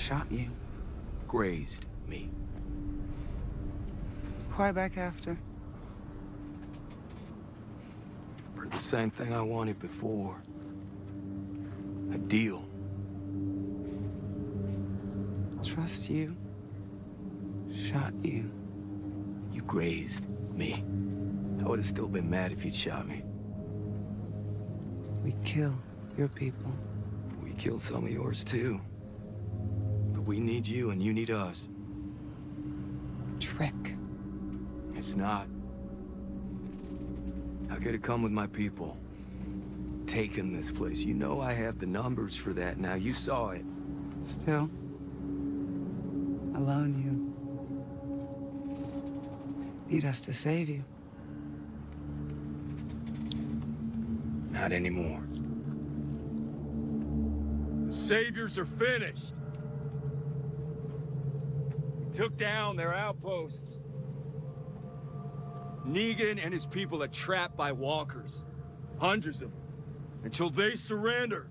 shot you. Grazed me. Why back after? For the same thing I wanted before. A deal. Trust you. Shot you. You grazed me. I would have still been mad if you'd shot me. We kill your people. We killed some of yours too. But we need you and you need us. Trick. It's not. I could have come with my people. Taken this place. You know I have the numbers for that now. You saw it. Still. Alone you. Need us to save you. Not anymore. The Saviors are finished. We took down their outposts. Negan and his people are trapped by walkers. Hundreds of them. Until they surrender.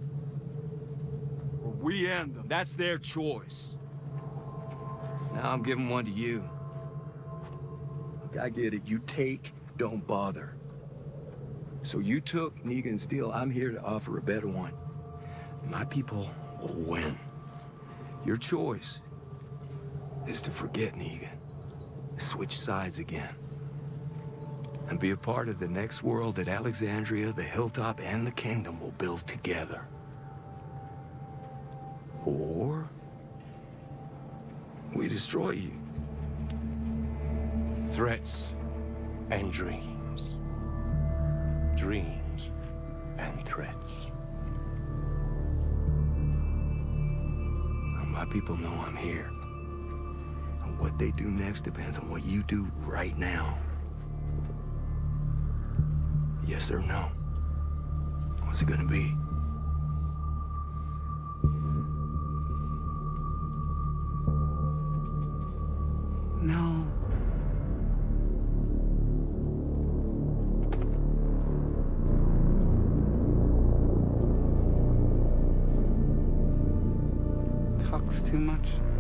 Or we end them. That's their choice. Now I'm giving one to you. Look, I get it. You take, don't bother. So you took Negan's deal. I'm here to offer a better one. My people will win. Your choice is to forget Negan. Switch sides again. And be a part of the next world that Alexandria, the Hilltop, and the Kingdom will build together. Or we destroy you. Threats and dreams. Dreams and threats. My people know I'm here. And what they do next depends on what you do right now. Yes or no? What's it gonna be? No. Talks too much.